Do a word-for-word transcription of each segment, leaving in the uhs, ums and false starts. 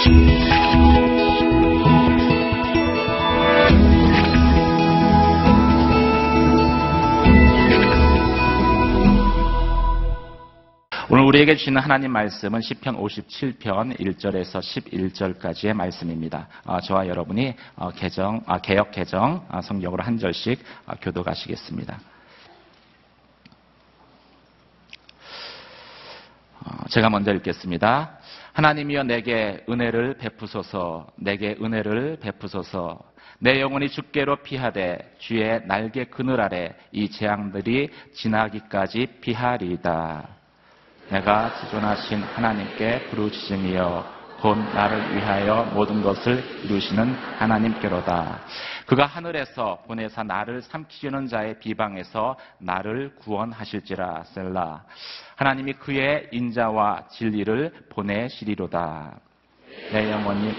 오늘 우리에게 주시는 하나님 말씀은 시편 오십칠 편 일 절에서 십일 절까지의 말씀입니다. 어, 저와 여러분이 어, 개정, 아, 개역 개정 아, 성경으로 한 절씩 아, 교독하시겠습니다. 어, 제가 먼저 읽겠습니다. 하나님이여 내게 은혜를 베푸소서, 내게 은혜를 베푸소서. 내 영혼이 주께로 피하되 주의 날개 그늘 아래 이 재앙들이 지나기까지 피하리이다. 내가 지존하신 하나님께 부르짖으며 곧 나를 위하여 모든 것을 이루시는 하나님께로다. 그가 하늘에서 보내사 나를 삼키려는 자의 비방에서 나를 구원하실지라. 셀라. 하나님이 그의 인자와 진리를 보내시리로다. 내 영혼이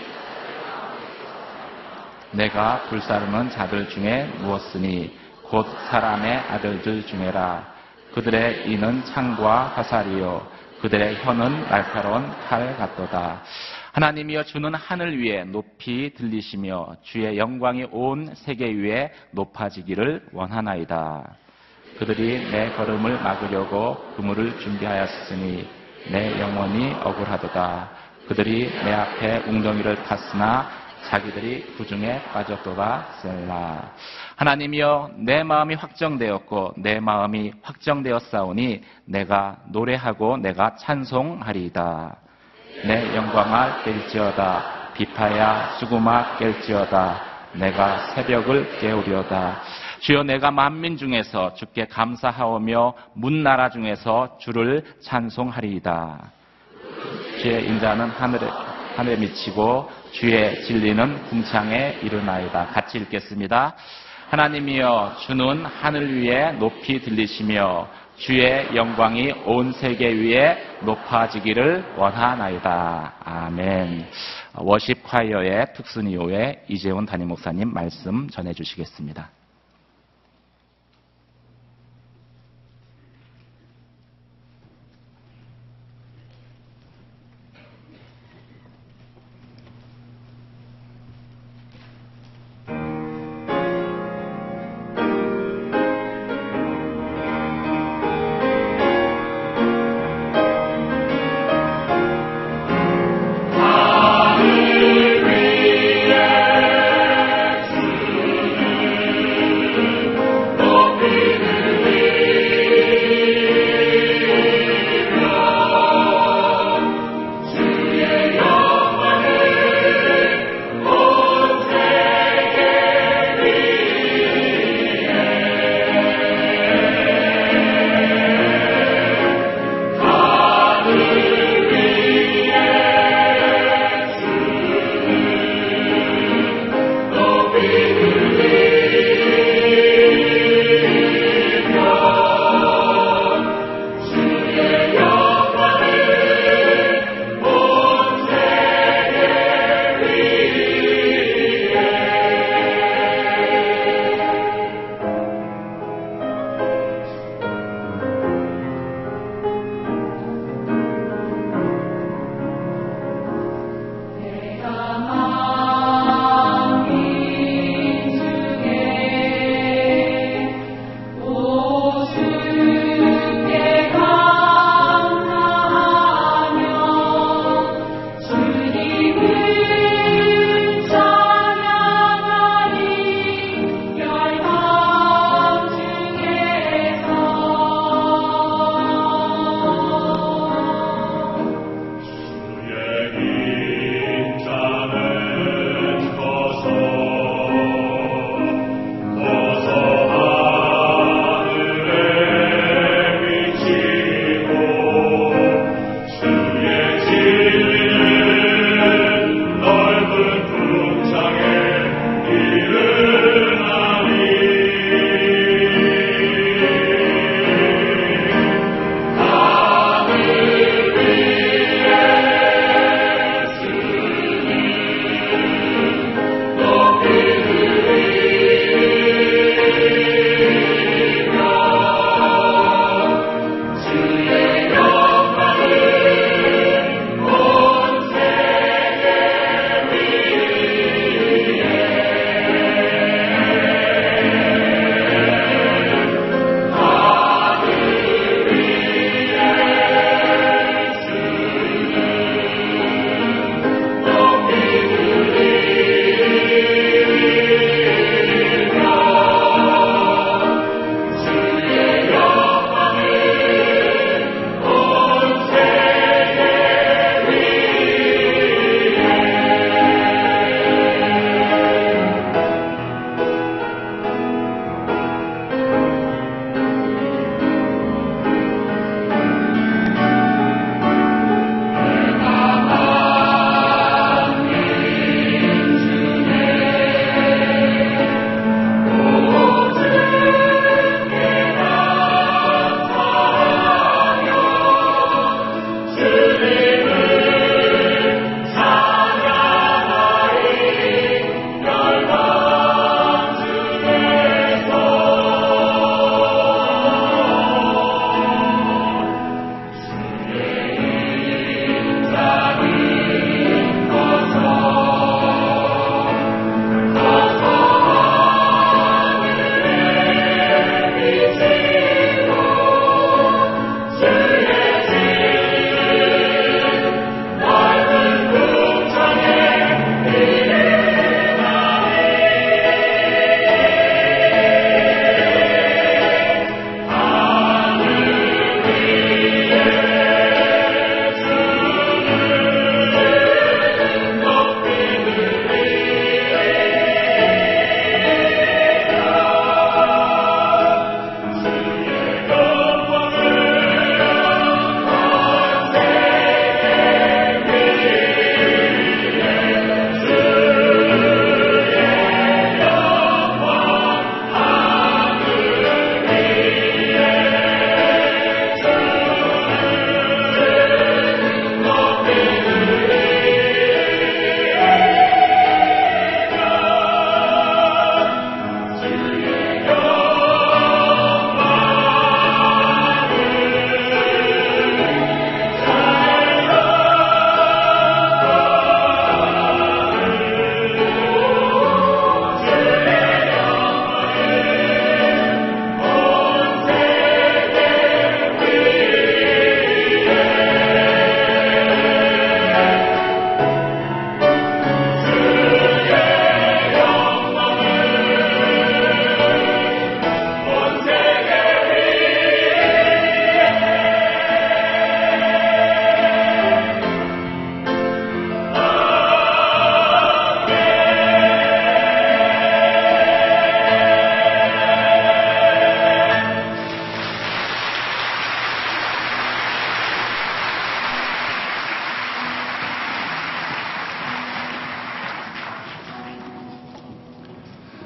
내가 불사르는 자들 중에 누웠으니 곧 사람의 아들들 중에라. 그들의 이는 창과 화살이요 그들의 혀는 날카로운 칼 같도다. 하나님이여 주는 하늘 위에 높이 들리시며 주의 영광이 온 세계 위에 높아지기를 원하나이다. 그들이 내 걸음을 막으려고 그물을 준비하였으니 내 영혼이 억울하도다. 그들이 내 앞에 웅덩이를 탔으나 자기들이 구중에 빠졌도다. 셀라. 하나님이여 내 마음이 확정되었고 내 마음이 확정되었사오니 내가 노래하고 내가 찬송하리이다. 내 영광을 깰지어다. 비파야 수구마 깰지어다. 내가 새벽을 깨우리어다. 주여 내가 만민 중에서 주께 감사하오며 문나라 중에서 주를 찬송하리이다. 주의 인자는 하늘에 하늘에 미치고 주의 진리는 궁창에 이르나이다. 같이 읽겠습니다. 하나님이여 주는 하늘 위에 높이 들리시며 주의 영광이 온 세계 위에 높아지기를 원하나이다. 아멘. 워십 콰이어의 특순이호의 이재훈 담임 목사님 말씀 전해주시겠습니다.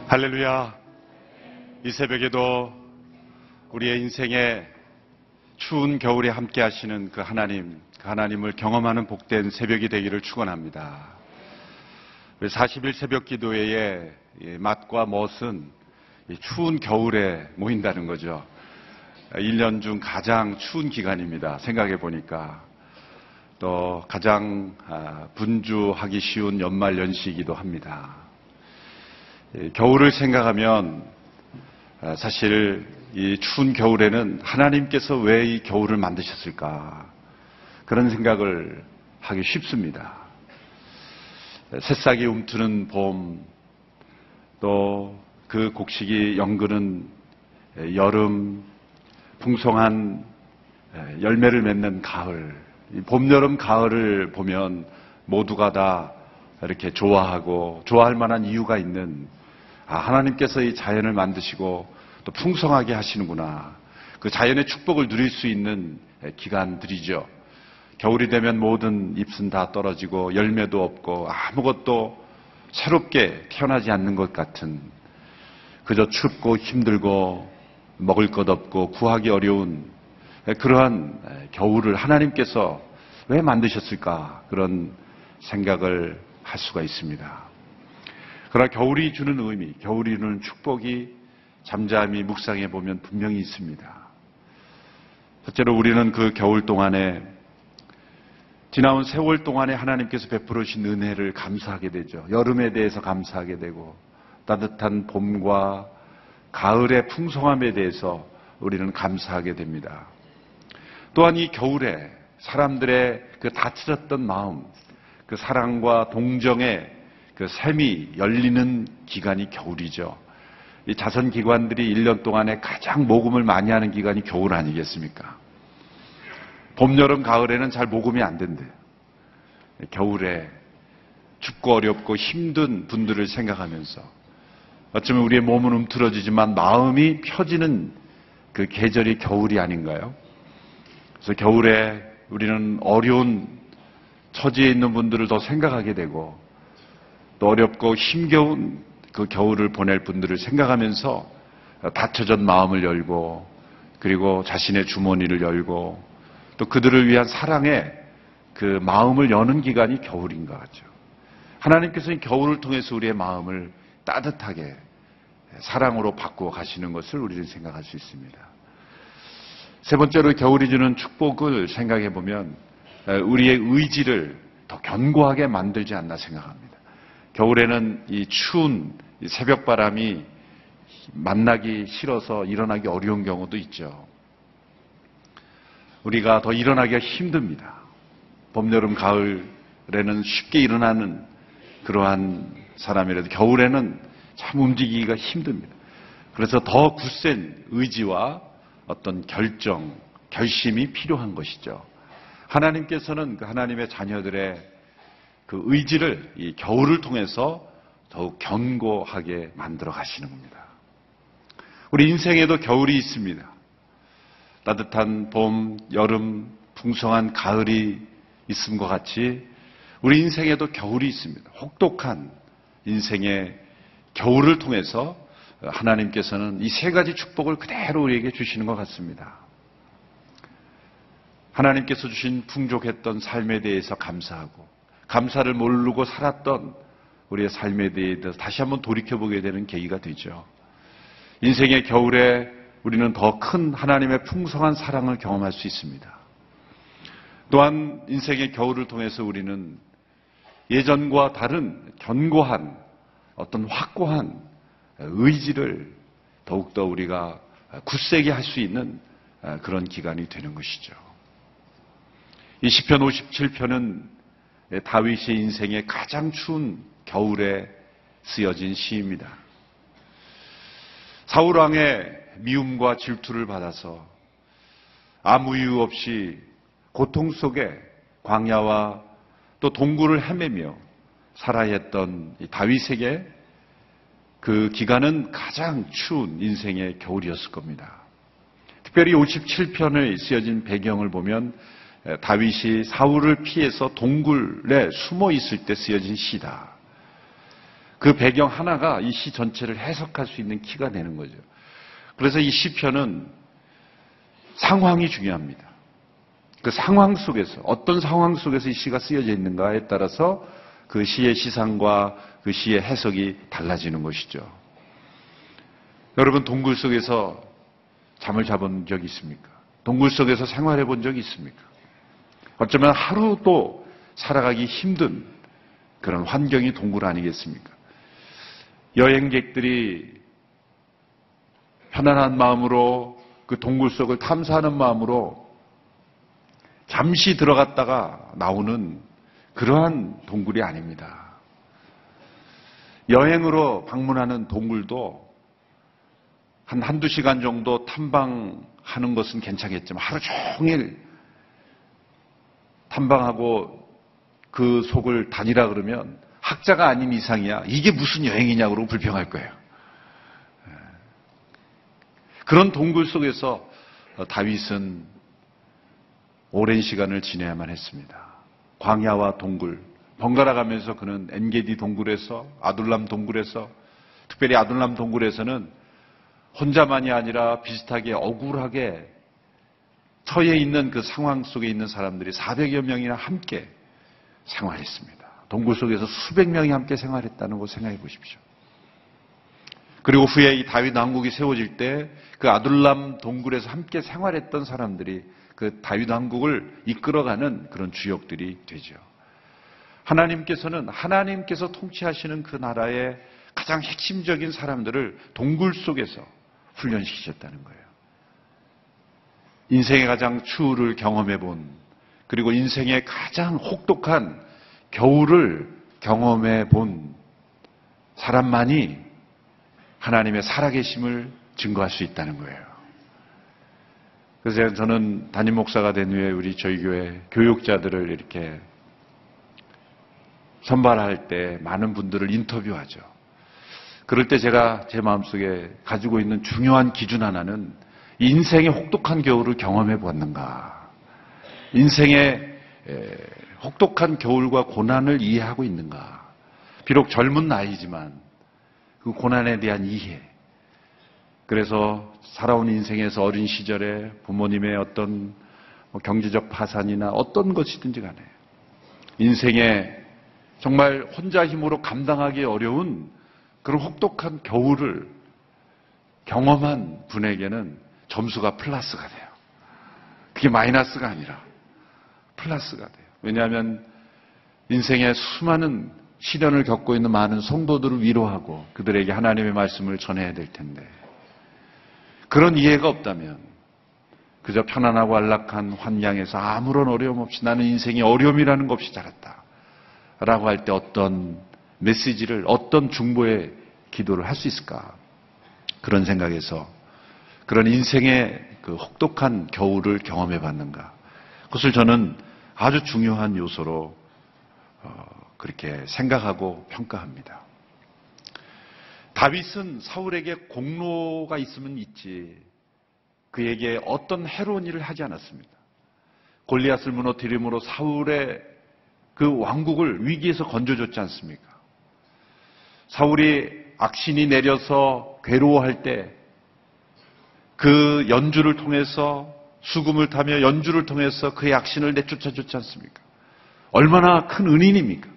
할렐루야. 이 새벽에도 우리의 인생에 추운 겨울에 함께 하시는 그 하나님, 그 하나님을 경험하는 복된 새벽이 되기를 축원합니다. 사십 일 새벽 기도회의 맛과 멋은 추운 겨울에 모인다는 거죠. 일 년 중 가장 추운 기간입니다. 생각해 보니까. 또 가장 분주하기 쉬운 연말 연시이기도 합니다. 겨울을 생각하면 사실 이 추운 겨울에는 하나님께서 왜 이 겨울을 만드셨을까 그런 생각을 하기 쉽습니다. 새싹이 움트는 봄, 또 그 곡식이 연그는 여름, 풍성한 열매를 맺는 가을, 봄, 여름, 가을을 보면 모두가 다 이렇게 좋아하고 좋아할 만한 이유가 있는, 아, 하나님께서 이 자연을 만드시고 또 풍성하게 하시는구나. 그 자연의 축복을 누릴 수 있는 기간들이죠. 겨울이 되면 모든 잎은 다 떨어지고 열매도 없고 아무것도 새롭게 태어나지 않는 것 같은, 그저 춥고 힘들고 먹을 것 없고 구하기 어려운 그러한 겨울을 하나님께서 왜 만드셨을까, 그런 생각을 할 수가 있습니다. 그러나 겨울이 주는 의미, 겨울이 주는 축복이 잠잠히 묵상해 보면 분명히 있습니다. 첫째로 우리는 그 겨울 동안에, 지나온 세월 동안에 하나님께서 베풀어 주신 은혜를 감사하게 되죠. 여름에 대해서 감사하게 되고, 따뜻한 봄과 가을의 풍성함에 대해서 우리는 감사하게 됩니다. 또한 이 겨울에 사람들의 그 다치셨던 마음, 그 사랑과 동정의 그 샘이 열리는 기간이 겨울이죠. 이 자선기관들이 일 년 동안에 가장 모금을 많이 하는 기간이 겨울 아니겠습니까? 봄, 여름, 가을에는 잘 모금이 안 된대요. 겨울에 춥고 어렵고 힘든 분들을 생각하면서 어쩌면 우리의 몸은 움트러지지만 마음이 펴지는 그 계절이 겨울이 아닌가요? 그래서 겨울에 우리는 어려운 처지에 있는 분들을 더 생각하게 되고, 또 어렵고 힘겨운 그 겨울을 보낼 분들을 생각하면서 닫혀진 마음을 열고, 그리고 자신의 주머니를 열고, 또 그들을 위한 사랑의 그 마음을 여는 기간이 겨울인 것 같죠. 하나님께서 이 겨울을 통해서 우리의 마음을 따뜻하게 사랑으로 바꾸어 가시는 것을 우리는 생각할 수 있습니다. 세 번째로 겨울이 주는 축복을 생각해 보면 우리의 의지를 더 견고하게 만들지 않나 생각합니다. 겨울에는 이 추운 새벽바람이 만나기 싫어서 일어나기 어려운 경우도 있죠. 우리가 더 일어나기가 힘듭니다. 봄, 여름, 가을에는 쉽게 일어나는 그러한 사람이라도 겨울에는 참 움직이기가 힘듭니다. 그래서 더 굳센 의지와 어떤 결정, 결심이 필요한 것이죠. 하나님께서는 그 하나님의 자녀들의 그 의지를 이 겨울을 통해서 더욱 견고하게 만들어 가시는 겁니다. 우리 인생에도 겨울이 있습니다. 따뜻한 봄, 여름, 풍성한 가을이 있음과 같이 우리 인생에도 겨울이 있습니다. 혹독한 인생의 겨울을 통해서 하나님께서는 이 세 가지 축복을 그대로 우리에게 주시는 것 같습니다. 하나님께서 주신 풍족했던 삶에 대해서 감사하고, 감사를 모르고 살았던 우리의 삶에 대해서 다시 한번 돌이켜보게 되는 계기가 되죠. 인생의 겨울에 우리는 더 큰 하나님의 풍성한 사랑을 경험할 수 있습니다. 또한 인생의 겨울을 통해서 우리는 예전과 다른 견고한 어떤 확고한 의지를 더욱더 우리가 굳세게 할 수 있는 그런 기간이 되는 것이죠. 이 시편 오십칠 편은 다윗의 인생의 가장 추운 겨울에 쓰여진 시입니다. 사울 왕의 미움과 질투를 받아서 아무 이유 없이 고통 속에 광야와 또 동굴을 헤매며 살아야 했던 다윗에게 그 기간은 가장 추운 인생의 겨울이었을 겁니다. 특별히 오십칠 편에 쓰여진 배경을 보면 다윗이 사울을 피해서 동굴에 숨어 있을 때 쓰여진 시다. 그 배경 하나가 이 시 전체를 해석할 수 있는 키가 되는 거죠. 그래서 이 시편은 상황이 중요합니다. 그 상황 속에서, 어떤 상황 속에서 이 시가 쓰여져 있는가에 따라서 그 시의 시상과 그 시의 해석이 달라지는 것이죠. 여러분, 동굴 속에서 잠을 자본 적이 있습니까? 동굴 속에서 생활해 본 적이 있습니까? 어쩌면 하루도 살아가기 힘든 그런 환경이 동굴 아니겠습니까? 여행객들이 편안한 마음으로 그 동굴 속을 탐사하는 마음으로 잠시 들어갔다가 나오는 그러한 동굴이 아닙니다. 여행으로 방문하는 동굴도 한 한두 시간 정도 탐방하는 것은 괜찮겠지만 하루 종일 탐방하고 그 속을 다니라 그러면 학자가 아닌 이상이야. 이게 무슨 여행이냐고 그러고 불평할 거예요. 그런 동굴 속에서 다윗은 오랜 시간을 지내야만 했습니다. 광야와 동굴, 번갈아 가면서 그는 엔게디 동굴에서, 아둘람 동굴에서, 특별히 아둘람 동굴에서는 혼자만이 아니라 비슷하게 억울하게 처해 있는 그 상황 속에 있는 사람들이 사백여 명이나 함께 생활했습니다. 동굴 속에서 수백 명이 함께 생활했다는 거 생각해 보십시오. 그리고 후에 이 다윗 왕국이 세워질 때 그 아둘람 동굴에서 함께 생활했던 사람들이 그 다윗 왕국을 이끌어가는 그런 주역들이 되죠. 하나님께서는 하나님께서 통치하시는 그 나라의 가장 핵심적인 사람들을 동굴 속에서 훈련시키셨다는 거예요. 인생의 가장 추울을 경험해 본, 그리고 인생의 가장 혹독한 겨울을 경험해 본 사람만이 하나님의 살아계심을 증거할 수 있다는 거예요. 그래서 저는 담임 목사가 된 후에 우리 저희 교회 교육자들을 이렇게 선발할 때 많은 분들을 인터뷰하죠. 그럴 때 제가 제 마음속에 가지고 있는 중요한 기준 하나는 인생의 혹독한 겨울을 경험해 보았는가, 인생의 혹독한 겨울과 고난을 이해하고 있는가. 비록 젊은 나이지만 그 고난에 대한 이해, 그래서 살아온 인생에서 어린 시절에 부모님의 어떤 경제적 파산이나 어떤 것이든지 간에 인생에 정말 혼자 힘으로 감당하기 어려운 그런 혹독한 겨울을 경험한 분에게는 점수가 플러스가 돼요. 그게 마이너스가 아니라 플러스가 돼요. 왜냐하면 인생의 수많은 시련을 겪고 있는 많은 성도들을 위로하고 그들에게 하나님의 말씀을 전해야 될 텐데, 그런 이해가 없다면 그저 편안하고 안락한 환경에서 아무런 어려움 없이 나는 인생이 어려움이라는 것 없이 자랐다 라고 할 때 어떤 메시지를, 어떤 중보의 기도를 할 수 있을까, 그런 생각에서 그런 인생의 그 혹독한 겨울을 경험해 봤는가, 그것을 저는 아주 중요한 요소로 그렇게 생각하고 평가합니다. 다윗은 사울에게 공로가 있으면 있지 그에게 어떤 해로운 일을 하지 않았습니다. 골리앗을 무너뜨림으로 사울의 그 왕국을 위기에서 건져줬지 않습니까? 사울이 악신이 내려서 괴로워할 때 그 연주를 통해서, 수금을 타며 연주를 통해서 그의 악신을 내쫓아줬지 않습니까? 얼마나 큰 은인입니까?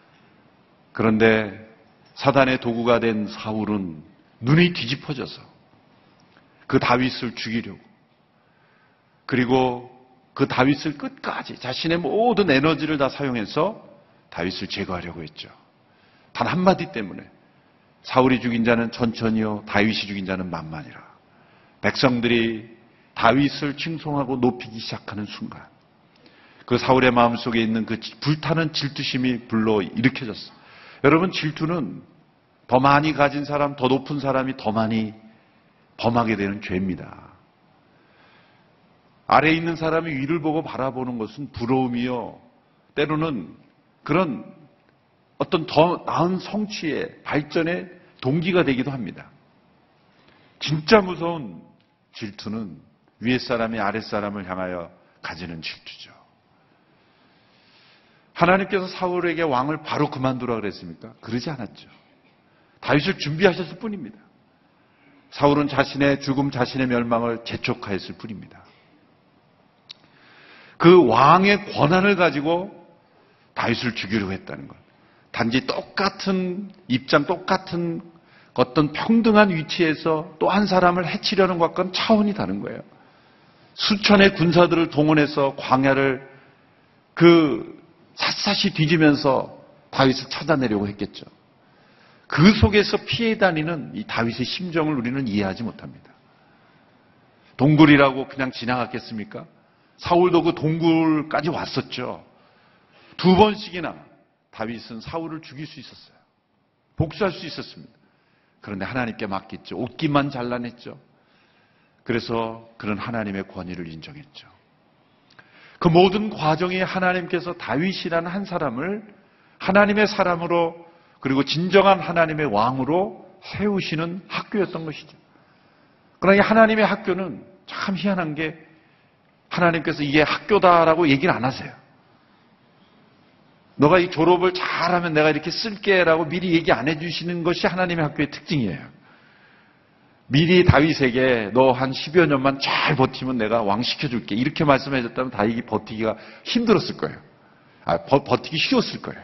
그런데 사단의 도구가 된 사울은 눈이 뒤집어져서 그 다윗을 죽이려고, 그리고 그 다윗을 끝까지 자신의 모든 에너지를 다 사용해서 다윗을 제거하려고 했죠. 단 한마디 때문에 사울이 죽인 자는 천천히요 다윗이 죽인 자는 만만이라. 백성들이 다윗을 칭송하고 높이기 시작하는 순간 그 사울의 마음속에 있는 그 불타는 질투심이 불러 일으켜졌어요. 여러분, 질투는 더 많이 가진 사람, 더 높은 사람이 더 많이 범하게 되는 죄입니다. 아래에 있는 사람이 위를 보고 바라보는 것은 부러움이요, 때로는 그런 어떤 더 나은 성취의 발전의 동기가 되기도 합니다. 진짜 무서운 질투는 위에 사람이 아래 사람을 향하여 가지는 질투죠. 하나님께서 사울에게 왕을 바로 그만두라 그랬습니까? 그러지 않았죠. 다윗을 준비하셨을 뿐입니다. 사울은 자신의 죽음, 자신의 멸망을 재촉하였을 뿐입니다. 그 왕의 권한을 가지고 다윗을 죽이려고 했다는 것. 단지 똑같은 입장, 똑같은 어떤 평등한 위치에서 또 한 사람을 해치려는 것과는 차원이 다른 거예요. 수천의 군사들을 동원해서 광야를 그 샅샅이 뒤지면서 다윗을 찾아내려고 했겠죠. 그 속에서 피해 다니는 이 다윗의 심정을 우리는 이해하지 못합니다. 동굴이라고 그냥 지나갔겠습니까? 사울도 그 동굴까지 왔었죠. 두 번씩이나 다윗은 사울을 죽일 수 있었어요. 복수할 수 있었습니다. 그런데 하나님께 맡겼죠. 옷깃만 잘라냈죠. 그래서 그런 하나님의 권위를 인정했죠. 그 모든 과정에 하나님께서 다윗이라는 한 사람을 하나님의 사람으로 그리고 진정한 하나님의 왕으로 세우시는 학교였던 것이죠. 그러나 이 하나님의 학교는 참 희한한 게 하나님께서 이게 학교다라고 얘기를 안 하세요. 너가 이 졸업을 잘하면 내가 이렇게 쓸게라고 미리 얘기 안 해주시는 것이 하나님의 학교의 특징이에요. 미리 다윗에게 너 한 십여 년만 잘 버티면 내가 왕 시켜줄게 이렇게 말씀해줬다면 다윗이 버티기가 힘들었을 거예요. 아, 버, 버티기 쉬웠을 거예요.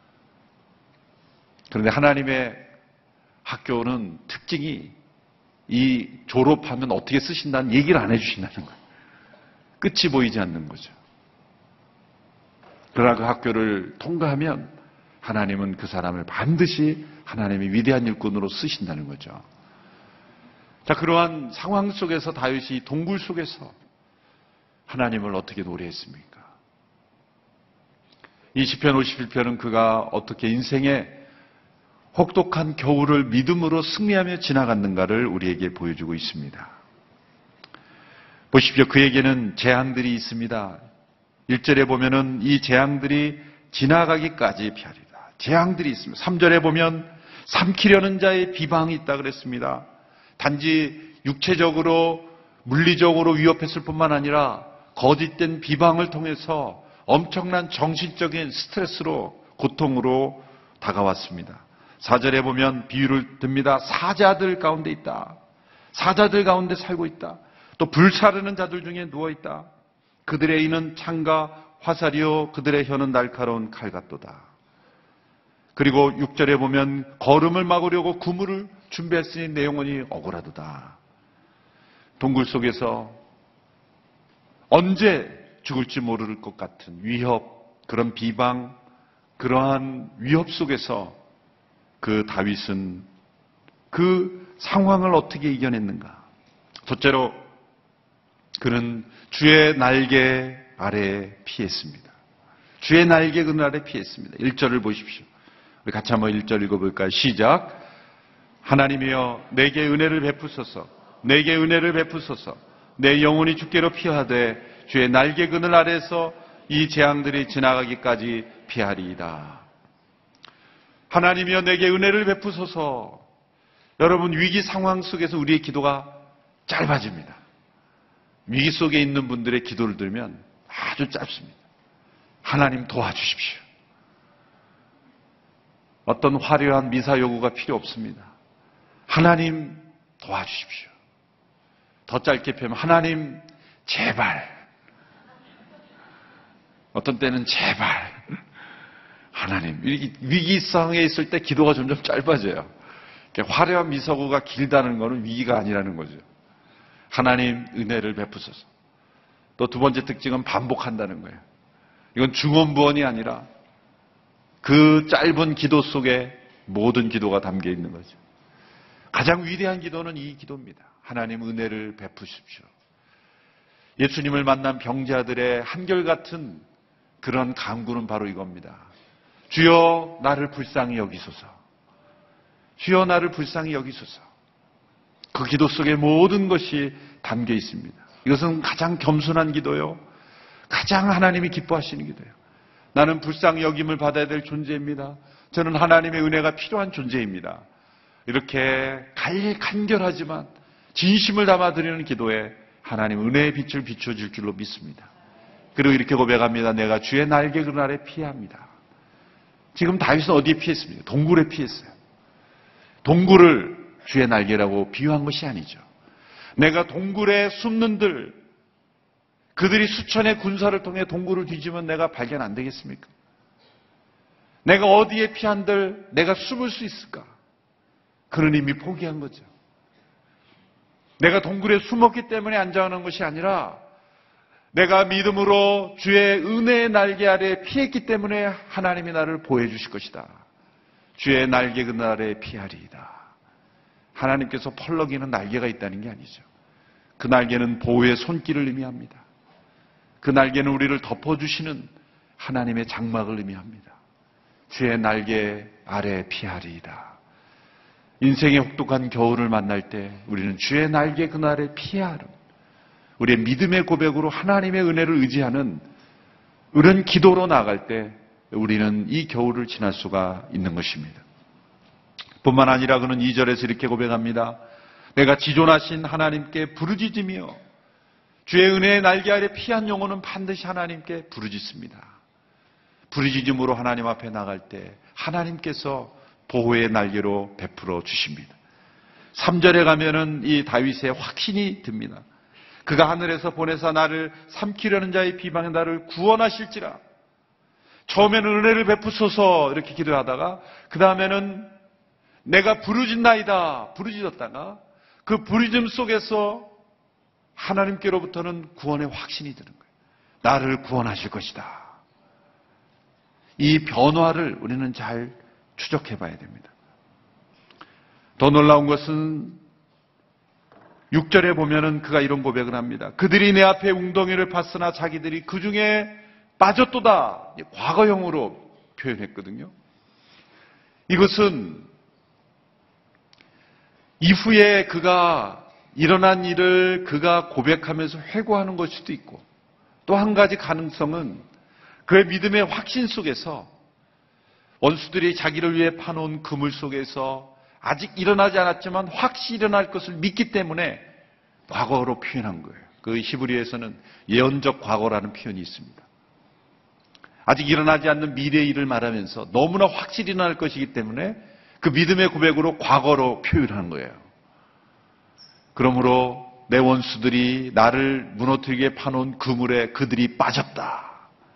그런데 하나님의 학교는 특징이 이 졸업하면 어떻게 쓰신다는 얘기를 안 해주신다는 거예요. 끝이 보이지 않는 거죠. 그러나 그 학교를 통과하면 하나님은 그 사람을 반드시 하나님의 위대한 일꾼으로 쓰신다는 거죠. 자, 그러한 상황 속에서 다윗이 동굴 속에서 하나님을 어떻게 노래했습니까? 이 시편 오십일 편은 그가 어떻게 인생의 혹독한 겨울을 믿음으로 승리하며 지나갔는가를 우리에게 보여주고 있습니다. 보십시오. 그에게는 재앙들이 있습니다. 일 절에 보면은 이 재앙들이 지나가기까지 피하리라. 재앙들이 있습니다. 삼 절에 보면 삼키려는 자의 비방이 있다 그랬습니다. 단지 육체적으로 물리적으로 위협했을 뿐만 아니라 거짓된 비방을 통해서 엄청난 정신적인 스트레스로 고통으로 다가왔습니다. 사 절에 보면 비유를 듭니다. 사자들 가운데 있다. 사자들 가운데 살고 있다. 또 불사르는 자들 중에 누워있다. 그들의 이는 창과 화살이요 그들의 혀는 날카로운 칼 같도다. 그리고 육 절에 보면 걸음을 막으려고 그물을 준비했으니 내 영혼이 억울하도다. 동굴 속에서 언제 죽을지 모를 것 같은 위협, 그런 비방, 그러한 위협 속에서 그 다윗은 그 상황을 어떻게 이겨냈는가? 첫째로 그는 주의 날개 아래에 피했습니다. 주의 날개 그늘 아래 피했습니다. 일 절을 보십시오. 우리 같이 한번 일 절 읽어볼까요? 시작. 하나님이여 내게 은혜를 베푸소서. 내게 은혜를 베푸소서. 내 영혼이 주께로 피하되 주의 날개 그늘 아래서 이 재앙들이 지나가기까지 피하리이다. 하나님이여 내게 은혜를 베푸소서. 여러분, 위기 상황 속에서 우리의 기도가 짧아집니다. 위기 속에 있는 분들의 기도를 들으면 아주 짧습니다. 하나님 도와주십시오. 어떤 화려한 미사 요구가 필요 없습니다. 하나님 도와주십시오. 더 짧게 표현하면 하나님 제발. 어떤 때는 제발. 하나님. 위기 상황에 있을 때 기도가 점점 짧아져요. 화려한 미사고가 길다는 것은 위기가 아니라는 거죠. 하나님 은혜를 베푸소서. 또 두 번째 특징은 반복한다는 거예요. 이건 중언부언이 아니라 그 짧은 기도 속에 모든 기도가 담겨 있는 거죠. 가장 위대한 기도는 이 기도입니다. 하나님 은혜를 베푸십시오. 예수님을 만난 병자들의 한결같은 그런 간구는 바로 이겁니다. 주여 나를 불쌍히 여기소서. 주여 나를 불쌍히 여기소서. 그 기도 속에 모든 것이 담겨 있습니다. 이것은 가장 겸손한 기도요. 가장 하나님이 기뻐하시는 기도예요. 나는 불쌍히 여김을 받아야 될 존재입니다. 저는 하나님의 은혜가 필요한 존재입니다. 이렇게 간결하지만 진심을 담아드리는 기도에 하나님 은혜의 빛을 비춰줄 줄로 믿습니다. 그리고 이렇게 고백합니다. 내가 주의 날개 그늘 아래 피합니다. 지금 다윗은 어디에 피했습니까? 동굴에 피했어요. 동굴을 주의 날개라고 비유한 것이 아니죠. 내가 동굴에 숨는들, 그들이 수천의 군사를 통해 동굴을 뒤지면 내가 발견 안 되겠습니까? 내가 어디에 피한들 내가 숨을 수 있을까? 그는 이미 포기한 거죠. 내가 동굴에 숨었기 때문에 안전한 것이 아니라 내가 믿음으로 주의 은혜의 날개 아래 피했기 때문에 하나님이 나를 보호해 주실 것이다. 주의 날개 그 아래 피하리이다. 하나님께서 펄럭이는 날개가 있다는 게 아니죠. 그 날개는 보호의 손길을 의미합니다. 그 날개는 우리를 덮어주시는 하나님의 장막을 의미합니다. 주의 날개 아래 피하리이다. 인생의 혹독한 겨울을 만날 때 우리는 주의 날개 그날에 피해야 하는, 우리의 믿음의 고백으로 하나님의 은혜를 의지하는 이런 기도로 나아갈 때 우리는 이 겨울을 지날 수가 있는 것입니다. 뿐만 아니라 그는 이 절에서 이렇게 고백합니다. 내가 지존하신 하나님께 부르짖으며 주의 은혜의 날개 아래 피한 영혼은 반드시 하나님께 부르짖습니다. 부르짖음으로 하나님 앞에 나갈 때 하나님께서 보호의 날개로 베풀어 주십니다. 삼 절에 가면은 이 다윗의 확신이 듭니다. 그가 하늘에서 보내사 나를 삼키려는 자의 비방에 나를 구원하실지라. 처음에는 은혜를 베푸소서 이렇게 기도하다가 그 다음에는 내가 부르짖나이다 부르짖었다가 그 부르짖음 속에서 하나님께로부터는 구원의 확신이 드는 거예요. 나를 구원하실 것이다. 이 변화를 우리는 잘 추적해 봐야 됩니다. 더 놀라운 것은 육 절에 보면은 그가 이런 고백을 합니다. 그들이 내 앞에 웅덩이를 팠으나 자기들이 그 중에 빠졌도다. 과거형으로 표현했거든요. 이것은 이후에 그가 일어난 일을 그가 고백하면서 회고하는 것일 수도 있고, 또 한 가지 가능성은 그의 믿음의 확신 속에서 원수들이 자기를 위해 파놓은 그물 속에서 아직 일어나지 않았지만 확실히 일어날 것을 믿기 때문에 과거로 표현한 거예요. 그 히브리어에서는 예언적 과거라는 표현이 있습니다. 아직 일어나지 않는 미래의 일을 말하면서 너무나 확실히 일어날 것이기 때문에 그 믿음의 고백으로 과거로 표현한 거예요. 그러므로 내 원수들이 나를 무너뜨리게 파놓은 그물에 그들이 빠졌다.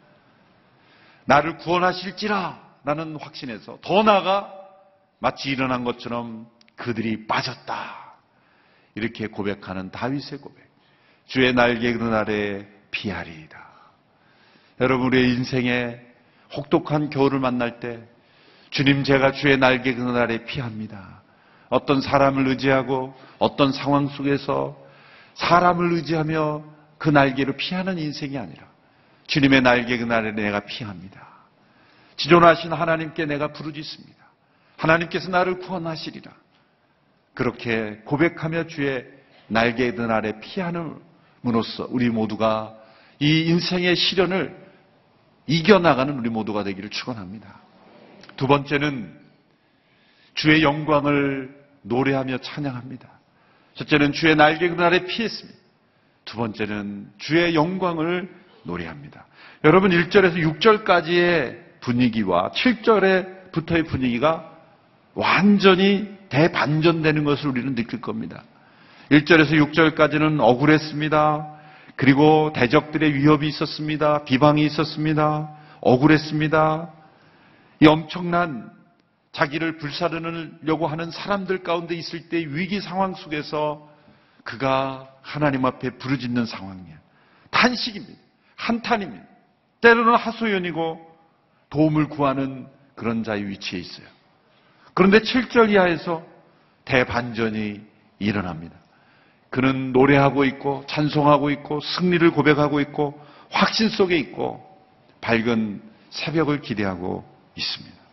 나를 구원하실지라 라는 확신에서 더 나아가 마치 일어난 것처럼 그들이 빠졌다. 이렇게 고백하는 다윗의 고백. 주의 날개 그 아래 피하리이다. 여러분, 우리의 인생에 혹독한 겨울을 만날 때 주님, 제가 주의 날개 그 아래 피합니다. 어떤 사람을 의지하고 어떤 상황 속에서 사람을 의지하며 그 날개로 피하는 인생이 아니라 주님의 날개 그 아래 내가 피합니다. 지존하신 하나님께 내가 부르짖습니다. 하나님께서 나를 구원하시리라. 그렇게 고백하며 주의 날개 그 아래 피하는으로써 우리 모두가 이 인생의 시련을 이겨나가는 우리 모두가 되기를 축원합니다. 두 번째는 주의 영광을 노래하며 찬양합니다. 첫째는 주의 날개 그 아래 피했습니다. 두 번째는 주의 영광을 노래합니다. 여러분, 일 절에서 육 절까지의 분위기와 칠 절에부터의 분위기가 완전히 대반전되는 것을 우리는 느낄 겁니다. 일 절에서 육 절까지는 억울했습니다. 그리고 대적들의 위협이 있었습니다. 비방이 있었습니다. 억울했습니다. 이 엄청난 자기를 불사르려고 하는 사람들 가운데 있을 때 위기 상황 속에서 그가 하나님 앞에 부르짖는 상황이에요. 탄식입니다. 한탄입니다. 때로는 하소연이고 도움을 구하는 그런 자의 위치에 있어요. 그런데 칠 절 이하에서 대반전이 일어납니다. 그는 노래하고 있고 찬송하고 있고 승리를 고백하고 있고 확신 속에 있고 밝은 새벽을 기대하고 있습니다.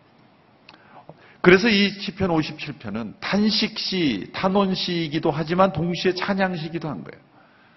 그래서 이 시편 오십칠 편은 탄식시, 탄원시이기도 하지만 동시에 찬양시이기도 한 거예요.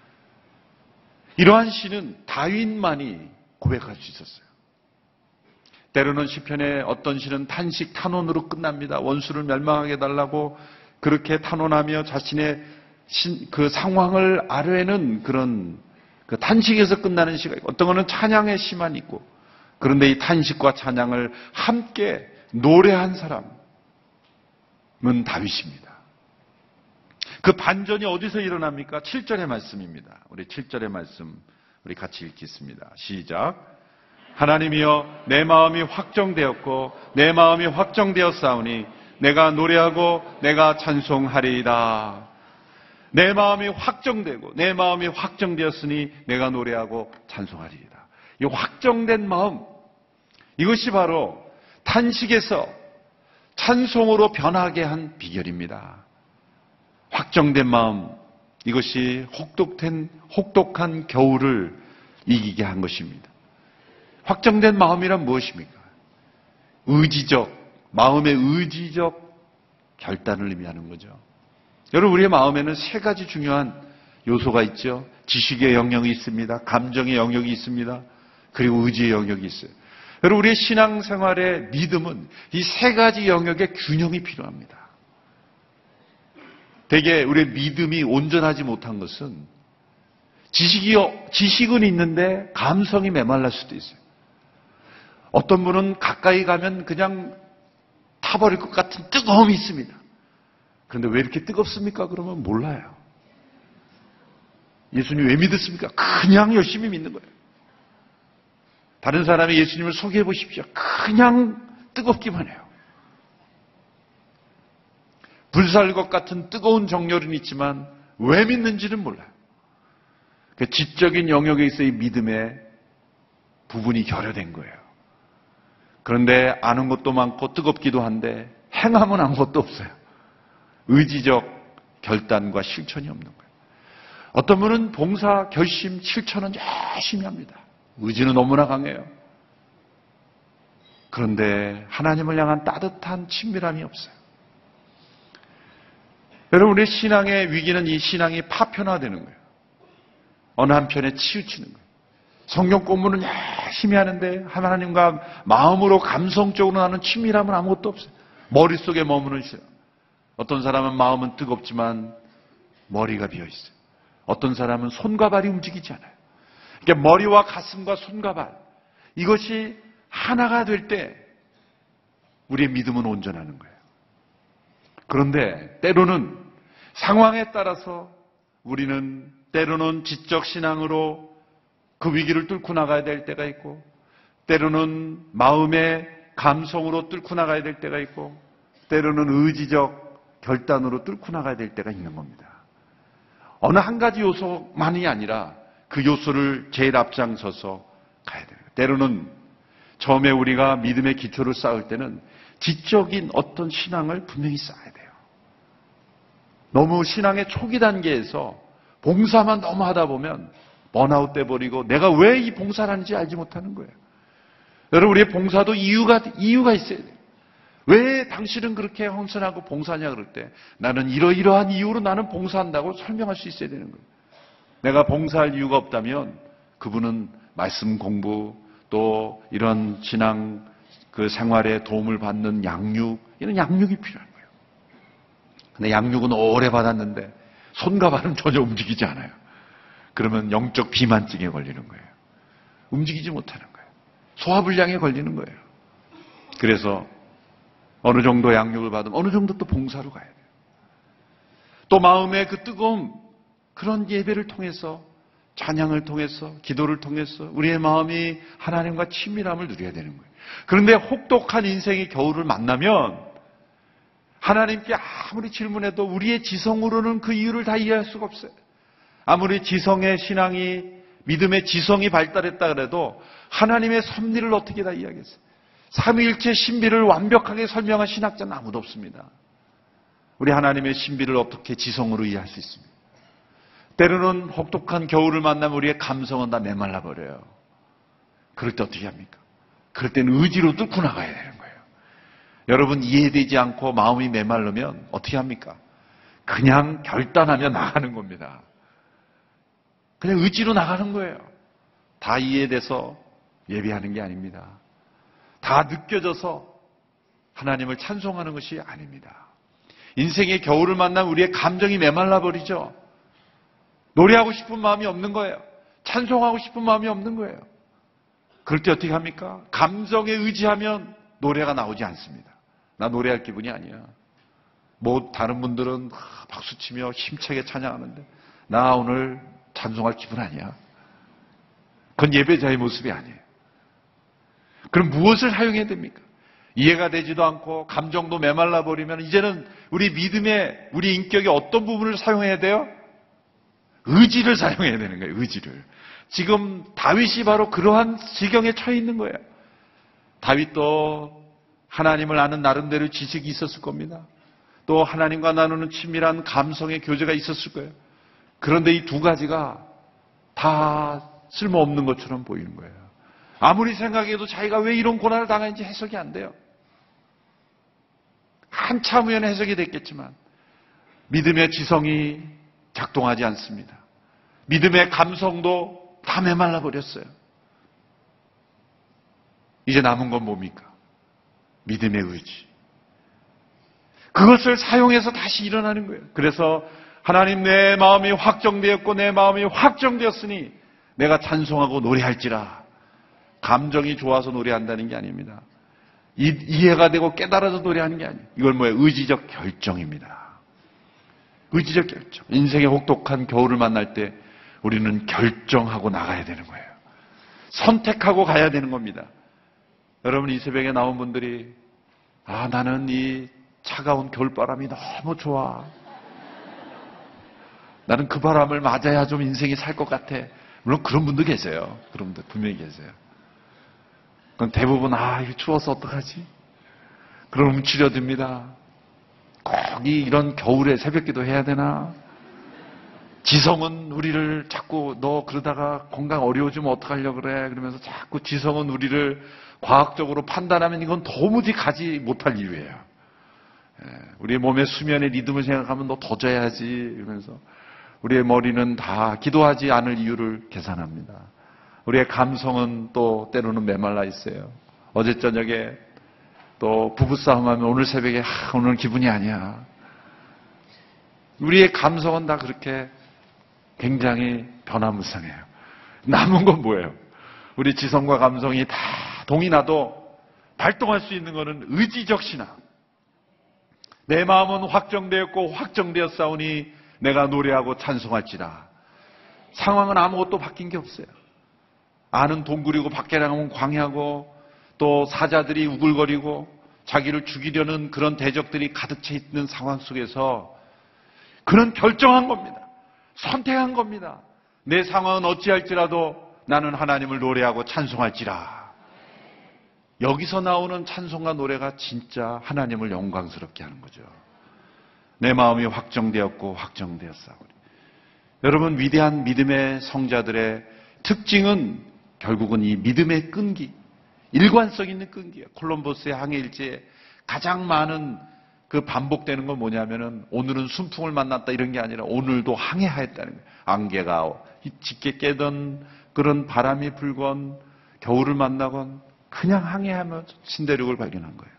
이러한 시는 다윗만이 고백할 수 있었어요. 때로는 시편의 어떤 시는 탄식, 탄원으로 끝납니다. 원수를 멸망하게 해달라고 그렇게 탄원하며 자신의 그 상황을 아뢰는 그런 그 탄식에서 끝나는 시가 있고, 어떤 거는 찬양의 시만 있고, 그런데 이 탄식과 찬양을 함께 노래한 사람, 다윗입니다. 그 반전이 어디서 일어납니까? 칠 절의 말씀입니다. 우리 칠 절의 말씀 우리 같이 읽겠습니다. 시작. 하나님이여 내 마음이 확정되었고 내 마음이 확정되었사오니 내가 노래하고 내가 찬송하리이다. 내 마음이 확정되고 내 마음이 확정되었으니 내가 노래하고 찬송하리이다. 이 확정된 마음, 이것이 바로 탄식에서 찬송으로 변하게 한 비결입니다. 확정된 마음, 이것이 혹독한, 혹독한 겨울을 이기게 한 것입니다. 확정된 마음이란 무엇입니까? 의지적, 마음의 의지적 결단을 의미하는 거죠. 여러분, 우리의 마음에는 세 가지 중요한 요소가 있죠. 지식의 영역이 있습니다. 감정의 영역이 있습니다. 그리고 의지의 영역이 있어요. 여러분, 우리의 신앙생활의 믿음은 이 세 가지 영역의 균형이 필요합니다. 대개 우리의 믿음이 온전하지 못한 것은 지식이, 지식은 있는데 감성이 메말랄 수도 있어요. 어떤 분은 가까이 가면 그냥 타버릴 것 같은 뜨거움이 있습니다. 그런데 왜 이렇게 뜨겁습니까? 그러면 몰라요. 예수님 왜 믿었습니까? 그냥 열심히 믿는 거예요. 다른 사람이 예수님을 소개해 보십시오. 그냥 뜨겁기만 해요. 불살 것 같은 뜨거운 정열은 있지만 왜 믿는지는 몰라요. 그 지적인 영역에 있어 이 믿음의 부분이 결여된 거예요. 그런데 아는 것도 많고 뜨겁기도 한데 행함은 아무것도 없어요. 의지적 결단과 실천이 없는 거예요. 어떤 분은 봉사, 결심, 실천은 열심히 합니다. 의지는 너무나 강해요. 그런데 하나님을 향한 따뜻한 친밀함이 없어요. 여러분, 우리 신앙의 위기는 이 신앙이 파편화되는 거예요. 어느 한편에 치우치는 거예요. 성경 공부는 열심히 하는데 하나님과 마음으로 감성적으로 하는 친밀함은 아무것도 없어요. 머릿속에 머무는 시간. 어떤 사람은 마음은 뜨겁지만 머리가 비어있어요. 어떤 사람은 손과 발이 움직이지 않아요. 그러니까 머리와 가슴과 손과 발, 이것이 하나가 될 때 우리의 믿음은 온전하는 거예요. 그런데 때로는 상황에 따라서 우리는 때로는 지적 신앙으로 그 위기를 뚫고 나가야 될 때가 있고, 때로는 마음의 감성으로 뚫고 나가야 될 때가 있고, 때로는 의지적 결단으로 뚫고 나가야 될 때가 있는 겁니다. 어느 한 가지 요소만이 아니라 그 요소를 제일 앞장서서 가야 돼요. 때로는 처음에 우리가 믿음의 기초를 쌓을 때는 지적인 어떤 신앙을 분명히 쌓아야 돼요. 너무 신앙의 초기 단계에서 봉사만 너무 하다 보면 번아웃 돼버리고 내가 왜 이 봉사를 하는지 알지 못하는 거예요. 여러분, 우리의 봉사도 이유가, 이유가 있어야 돼요. 왜 당신은 그렇게 헌신하고 봉사하냐 그럴 때 나는 이러이러한 이유로 나는 봉사한다고 설명할 수 있어야 되는 거예요. 내가 봉사할 이유가 없다면 그분은 말씀 공부 또 이런 신앙 그 생활에 도움을 받는 양육, 이런 양육이 필요한 거예요. 근데 양육은 오래 받았는데 손과 발은 전혀 움직이지 않아요. 그러면 영적 비만증에 걸리는 거예요. 움직이지 못하는 거예요. 소화불량에 걸리는 거예요. 그래서 어느 정도 양육을 받으면 어느 정도 또 봉사로 가야 돼요. 또 마음의 그 뜨거움, 그런 예배를 통해서, 찬양을 통해서, 기도를 통해서 우리의 마음이 하나님과 친밀함을 누려야 되는 거예요. 그런데 혹독한 인생의 겨울을 만나면 하나님께 아무리 질문해도 우리의 지성으로는 그 이유를 다 이해할 수가 없어요. 아무리 지성의 신앙이, 믿음의 지성이 발달했다 그래도 하나님의 섭리를 어떻게 다 이해하겠어요? 삼위일체 신비를 완벽하게 설명한 신학자는 아무도 없습니다. 우리 하나님의 신비를 어떻게 지성으로 이해할 수 있습니까? 때로는 혹독한 겨울을 만나면 우리의 감성은 다 메말라 버려요. 그럴 때 어떻게 합니까? 그럴 때는 의지로 뚫고 나가야 되는 거예요. 여러분, 이해되지 않고 마음이 메말르면 어떻게 합니까? 그냥 결단하며 나가는 겁니다. 그냥 의지로 나가는 거예요. 다 이해돼서 예배하는 게 아닙니다. 다 느껴져서 하나님을 찬송하는 것이 아닙니다. 인생의 겨울을 만나면 우리의 감정이 메말라 버리죠. 노래하고 싶은 마음이 없는 거예요. 찬송하고 싶은 마음이 없는 거예요. 그럴 때 어떻게 합니까? 감정에 의지하면 노래가 나오지 않습니다. 나 노래할 기분이 아니야. 뭐 다른 분들은 박수치며 힘차게 찬양하는데 나 오늘 찬송할 기분 아니야. 그건 예배자의 모습이 아니에요. 그럼 무엇을 사용해야 됩니까? 이해가 되지도 않고 감정도 메말라 버리면 이제는 우리 믿음의 우리 인격의 어떤 부분을 사용해야 돼요? 의지를 사용해야 되는 거예요. 의지를. 지금 다윗이 바로 그러한 지경에 처해 있는 거예요. 다윗도 하나님을 아는 나름대로 지식이 있었을 겁니다. 또 하나님과 나누는 친밀한 감성의 교제가 있었을 거예요. 그런데 이 두 가지가 다 쓸모없는 것처럼 보이는 거예요. 아무리 생각해도 자기가 왜 이런 고난을 당하는지 해석이 안 돼요. 한참 후에는 해석이 됐겠지만 믿음의 지성이 작동하지 않습니다. 믿음의 감성도 다 메말라 버렸어요. 이제 남은 건 뭡니까? 믿음의 의지. 그것을 사용해서 다시 일어나는 거예요. 그래서 하나님 내 마음이 확정되었고 내 마음이 확정되었으니 내가 찬송하고 노래할지라. 감정이 좋아서 노래한다는 게 아닙니다. 이, 이해가 되고 깨달아서 노래하는 게 아니에요. 이걸 뭐예요? 의지적 결정입니다. 의지적 결정. 인생의 혹독한 겨울을 만날 때 우리는 결정하고 나가야 되는 거예요. 선택하고 가야 되는 겁니다. 여러분 이 새벽에 나온 분들이 아 나는 이 차가운 겨울바람이 너무 좋아. 나는 그 바람을 맞아야 좀 인생이 살 것 같아. 물론 그런 분도 계세요. 그런 분들 분명히 계세요. 그럼 대부분 아 이거 추워서 어떡하지? 그럼 움츠려듭니다. 꼭 이 이런 겨울에 새벽기도 해야 되나? 지성은 우리를 자꾸 너 그러다가 건강 어려워지면 어떡하려고 그래? 그러면서 자꾸 지성은 우리를 과학적으로 판단하면 이건 도무지 가지 못할 이유예요. 우리의 몸의 수면의 리듬을 생각하면 너 더 자야지 이러면서 우리의 머리는 다 기도하지 않을 이유를 계산합니다. 우리의 감성은 또 때로는 메말라 있어요. 어제 저녁에 또 부부싸움하면 오늘 새벽에 아, 오늘 기분이 아니야. 우리의 감성은 다 그렇게 굉장히 변화무쌍해요. 남은 건 뭐예요? 우리 지성과 감성이 다 동이 나도 발동할 수 있는 것은 의지적 신앙. 내 마음은 확정되었고 확정되었사오니 내가 노래하고 찬송할지라. 상황은 아무것도 바뀐 게 없어요. 안은 동굴이고 밖에 나가면 광야고 또 사자들이 우글거리고 자기를 죽이려는 그런 대적들이 가득 차 있는 상황 속에서 그는 결정한 겁니다. 선택한 겁니다. 내 상황은 어찌할지라도 나는 하나님을 노래하고 찬송할지라. 여기서 나오는 찬송과 노래가 진짜 하나님을 영광스럽게 하는 거죠. 내 마음이 확정되었고 확정되었사오니. 여러분 위대한 믿음의 성자들의 특징은 결국은 이 믿음의 끈기, 일관성 있는 끈기예요. 콜럼버스의 항해일지에 가장 많은 그 반복되는 건 뭐냐면은 오늘은 순풍을 만났다 이런 게 아니라 오늘도 항해하였다는 거예요. 안개가 짙게 깨던 그런 바람이 불건 겨울을 만나건 그냥 항해하며 신대륙을 발견한 거예요.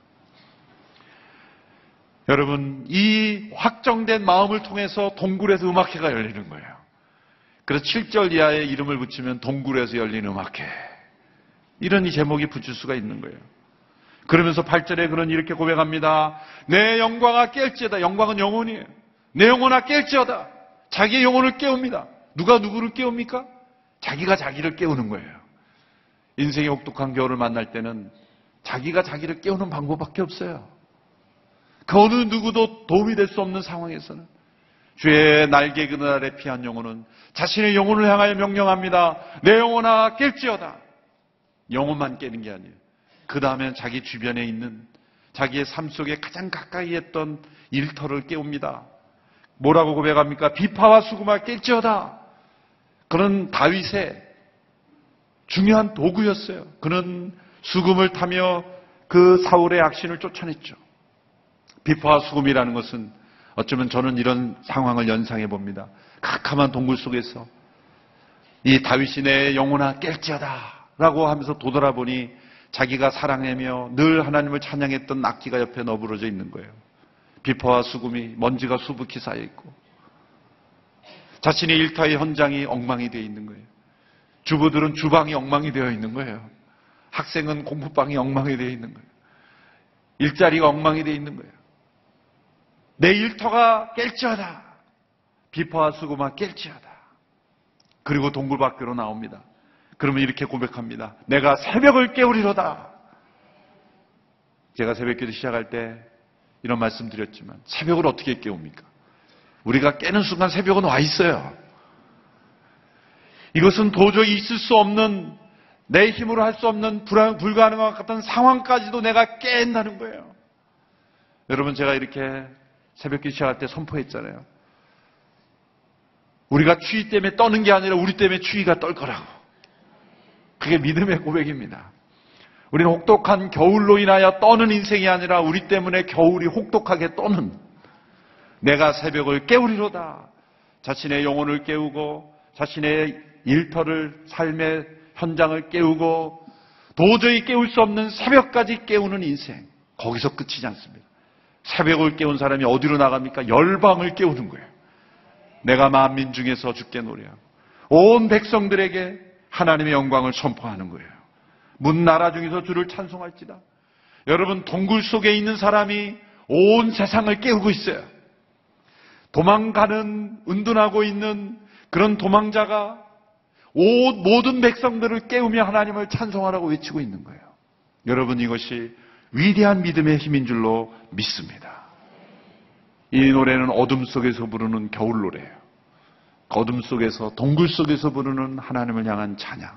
여러분 이 확정된 마음을 통해서 동굴에서 음악회가 열리는 거예요. 그래서 칠 절 이하의 이름을 붙이면 동굴에서 열린 음악회. 이런 이 제목이 붙일 수가 있는 거예요. 그러면서 팔 절에 그는 이렇게 고백합니다. 내 영광아 깰지어다. 영광은 영혼이에요. 내 영혼아 깰지어다. 자기의 영혼을 깨웁니다. 누가 누구를 깨웁니까? 자기가 자기를 깨우는 거예요. 인생의 혹독한 겨울을 만날 때는 자기가 자기를 깨우는 방법밖에 없어요. 그 어느 누구도 도움이 될 수 없는 상황에서는 주의 날개 그늘 아래 피한 영혼은 자신의 영혼을 향하여 명령합니다. 내 영혼아 깰지어다. 영혼만 깨는 게 아니에요. 그 다음엔 자기 주변에 있는 자기의 삶 속에 가장 가까이 했던 일터를 깨웁니다. 뭐라고 고백합니까? 비파와 수구마 깰지어다. 그는 다윗의 중요한 도구였어요. 그는 수금을 타며 그 사울의 악신을 쫓아냈죠. 비파와 수금이라는 것은 어쩌면 저는 이런 상황을 연상해 봅니다. 캄캄한 동굴 속에서 이 다윗이 내 영혼아 깰지어다 라고 하면서 도돌아보니 자기가 사랑하며 늘 하나님을 찬양했던 악기가 옆에 너부러져 있는 거예요. 비파와 수금이 먼지가 수북히 쌓여있고 자신의 일터의 현장이 엉망이 되어 있는 거예요. 주부들은 주방이 엉망이 되어 있는 거예요. 학생은 공부방이 엉망이 되어 있는 거예요. 일자리가 엉망이 되어 있는 거예요. 내 일터가 깰지어다. 비파와 수고만 깰지어다. 그리고 동굴 밖으로 나옵니다. 그러면 이렇게 고백합니다. 내가 새벽을 깨우리로다. 제가 새벽기도 시작할 때 이런 말씀 드렸지만 새벽을 어떻게 깨웁니까? 우리가 깨는 순간 새벽은 와 있어요. 이것은 도저히 있을 수 없는, 내 힘으로 할 수 없는 불안, 불가능한 같은 상황까지도 내가 깬다는 거예요. 여러분, 제가 이렇게 새벽기 시작할 때 선포했잖아요. 우리가 추위 때문에 떠는 게 아니라 우리 때문에 추위가 떨 거라고. 그게 믿음의 고백입니다. 우리는 혹독한 겨울로 인하여 떠는 인생이 아니라 우리 때문에 겨울이 혹독하게 떠는, 내가 새벽을 깨우리로다. 자신의 영혼을 깨우고 자신의 일터를, 삶의 현장을 깨우고 도저히 깨울 수 없는 새벽까지 깨우는 인생. 거기서 끝이지 않습니다. 새벽을 깨운 사람이 어디로 나갑니까? 열방을 깨우는 거예요. 내가 만민 중에서 주께 노래하고 온 백성들에게 하나님의 영광을 선포하는 거예요. 문 나라 중에서 주를 찬송할지다. 여러분, 동굴 속에 있는 사람이 온 세상을 깨우고 있어요. 도망가는, 은둔하고 있는 그런 도망자가 온 모든 백성들을 깨우며 하나님을 찬송하라고 외치고 있는 거예요. 여러분, 이것이 위대한 믿음의 힘인 줄로 믿습니다. 이 노래는 어둠 속에서 부르는 겨울 노래예요. 어둠 속에서, 동굴 속에서 부르는 하나님을 향한 찬양.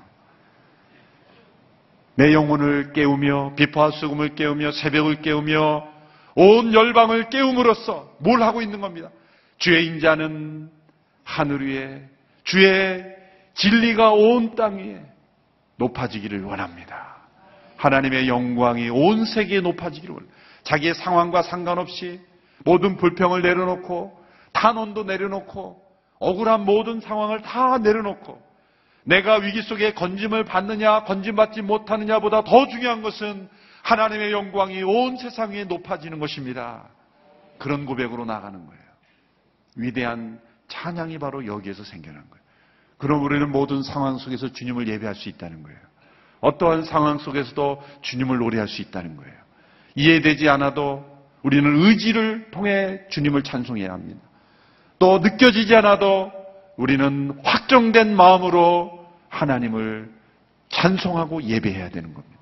내 영혼을 깨우며 비파와 수금을 깨우며 새벽을 깨우며 온 열방을 깨움으로써 뭘 하고 있는 겁니다. 주의 인자는 하늘 위에, 주의 진리가 온 땅 위에 높아지기를 원합니다. 하나님의 영광이 온 세계에 높아지기를 원합니다. 자기의 상황과 상관없이 모든 불평을 내려놓고 탄원도 내려놓고 억울한 모든 상황을 다 내려놓고 내가 위기 속에 건짐을 받느냐 건짐받지 못하느냐보다 더 중요한 것은 하나님의 영광이 온 세상 위에 높아지는 것입니다. 그런 고백으로 나가는 거예요. 위대한 찬양이 바로 여기에서 생겨난 거예요. 그럼 우리는 모든 상황 속에서 주님을 예배할 수 있다는 거예요. 어떠한 상황 속에서도 주님을 노래할 수 있다는 거예요. 이해되지 않아도 우리는 의지를 통해 주님을 찬송해야 합니다. 또 느껴지지 않아도 우리는 확정된 마음으로 하나님을 찬송하고 예배해야 되는 겁니다.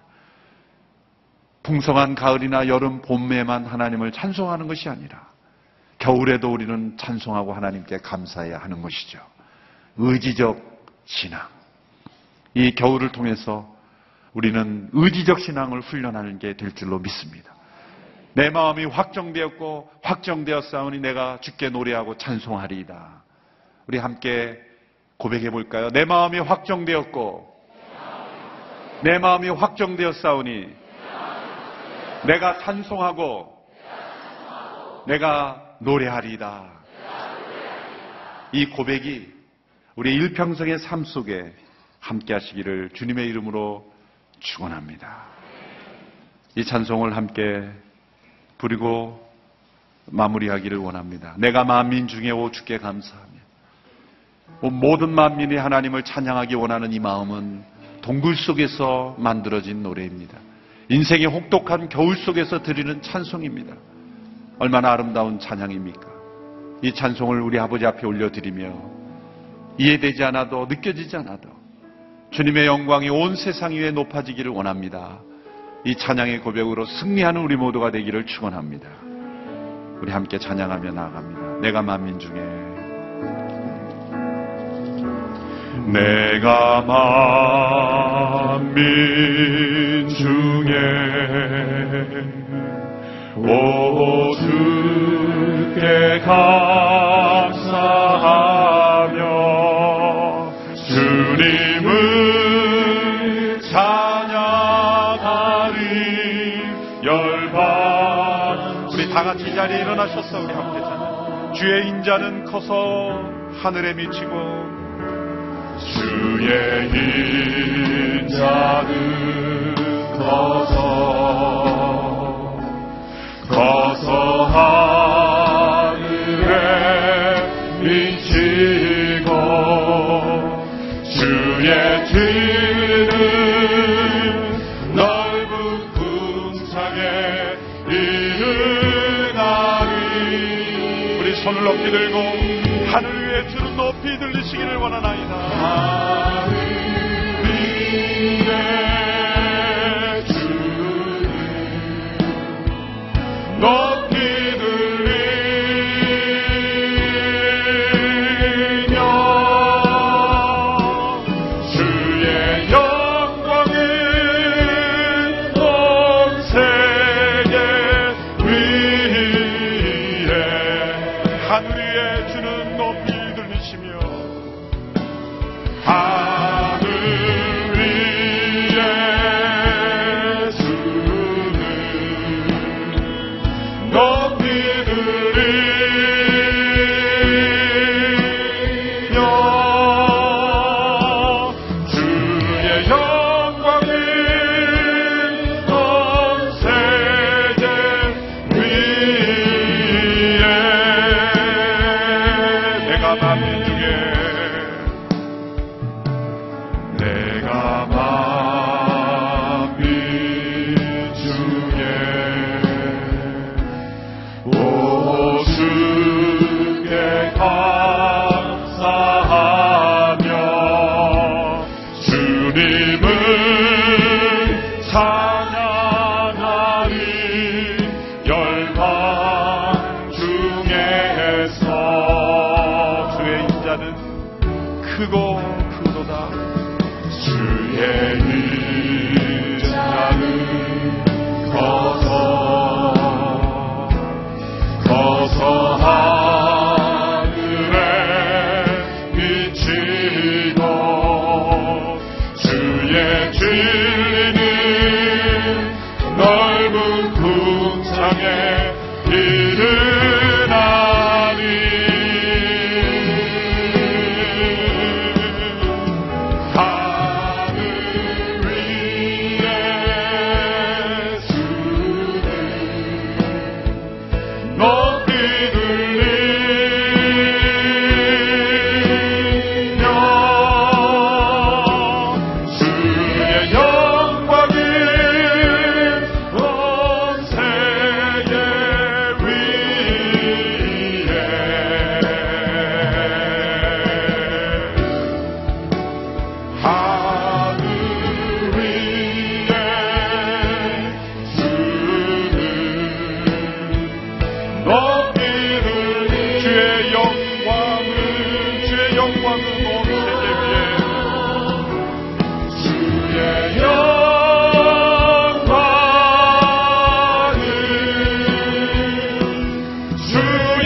풍성한 가을이나 여름, 봄에만 하나님을 찬송하는 것이 아니라 겨울에도 우리는 찬송하고 하나님께 감사해야 하는 것이죠. 의지적 신앙. 이 겨울을 통해서 우리는 의지적 신앙을 훈련하는 게 될 줄로 믿습니다. 내 마음이 확정되었고 확정되었사오니 내가 주께 노래하고 찬송하리이다. 우리 함께 고백해 볼까요? 내 마음이 확정되었고 내 마음이 확정되었사오니 내가 찬송하고 내가 노래하리이다. 이 고백이 우리 일평생의 삶 속에 함께 하시기를 주님의 이름으로 축원합니다. 이 찬송을 함께 부르고 마무리하기를 원합니다. 내가 만민 중에 오 주께 감사하며 모든 만민이 하나님을 찬양하기 원하는 이 마음은 동굴 속에서 만들어진 노래입니다. 인생의 혹독한 겨울 속에서 드리는 찬송입니다. 얼마나 아름다운 찬양입니까? 이 찬송을 우리 아버지 앞에 올려드리며 이해되지 않아도 느껴지지 않아도 주님의 영광이 온 세상 위에 높아지기를 원합니다. 이 찬양의 고백으로 승리하는 우리 모두가 되기를 축원합니다. 우리 함께 찬양하며 나아갑니다. 내가 만민 중에 내가 만민 중에 오 주께 감사하며 주님을 찬양하리 열반. 우리 다 같이 이 자리에 일어나셨어. 우리 함께 찬양. 주의 인자는 커서 하늘에 미치고 주의 인자는 커서 커서 하늘에 미치고 주의 뒤는 넓은 궁창에 이르나리 손을 높이 들고 하늘 위에 주는 높이 들리시기를 원하나이다. 하늘 위에 주는 높이 들리며 주의 영광을 온 세계 위에 하늘 위에 주는 높이 들리시며 하늘 위에 주는 높이 들리며 주의 영광을 온 세계 위에 내가 만민 중에 내가 만민 중에 오죽게 감사하며 주님을 찬양하리 열방 중에서 주의 인자는 크고 크도다. 주의 인자는 커서 커서 하늘에 비치고 주의 진리는 넓은 궁창에 이르나니 하늘 위에 주는 높이 들리며 주의 영광을 온 세계 위에 하늘 위에 주는 높이 들리 주의 영광은 주의 영광은 온 세계 위에 주의 영광은 주의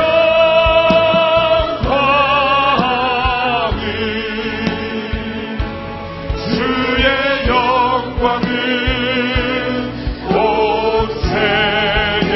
영광은 주의 영광은 온 세계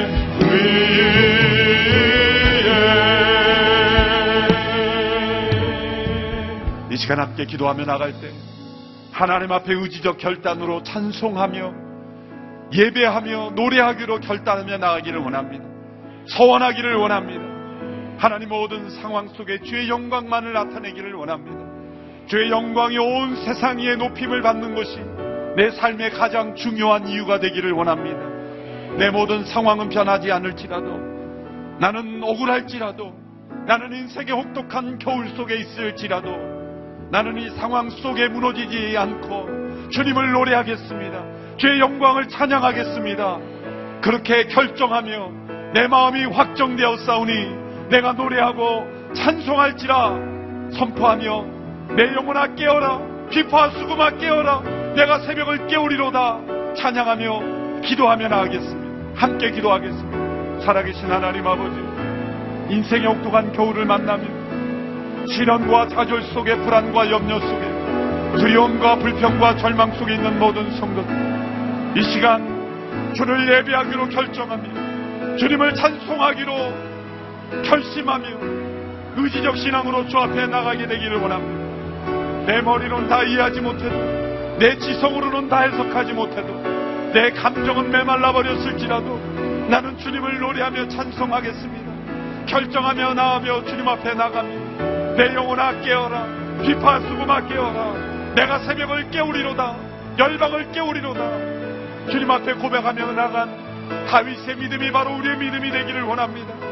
위에 이 시간 함께 기도하며 나갈 때 하나님 앞에 의지적 결단으로 찬송하며 예배하며 노래하기로 결단하며 나가기를 원합니다. 서원하기를 원합니다. 하나님 모든 상황 속에 주의 영광만을 나타내기를 원합니다. 주의 영광이 온 세상 위에 높임을 받는 것이 내 삶의 가장 중요한 이유가 되기를 원합니다. 내 모든 상황은 변하지 않을지라도 나는 억울할지라도 나는 인생의 혹독한 겨울 속에 있을지라도 나는 이 상황 속에 무너지지 않고 주님을 노래하겠습니다. 주의 영광을 찬양하겠습니다. 그렇게 결정하며 내 마음이 확정되었사오니 내가 노래하고 찬송할지라 선포하며 내 영혼아 깨어라 비파 수금아 깨어라 내가 새벽을 깨우리로다 찬양하며 기도하며 나가겠습니다. 함께 기도하겠습니다. 살아계신 하나님 아버지, 인생의 혹독한 겨울을 만나며 시련과 좌절 속에 불안과 염려 속에 두려움과 불평과 절망 속에 있는 모든 성도들, 이 시간 주를 예배하기로 결정하며 주님을 찬송하기로 결심하며 의지적 신앙으로 주 앞에 나가게 되기를 원합니다. 내 머리로는 다 이해하지 못해도, 내 지성으로는 다 해석하지 못해도, 내 감정은 메말라 버렸을지라도 나는 주님을 노래하며 찬송하겠습니다. 결정하며 나아며 주님 앞에 나가며 내 영혼아 깨어라 비파 수금아 깨어라 내가 새벽을 깨우리로다 열방을 깨우리로다. 주님 앞에 고백하며 나간 다윗의 믿음이 바로 우리의 믿음이 되기를 원합니다.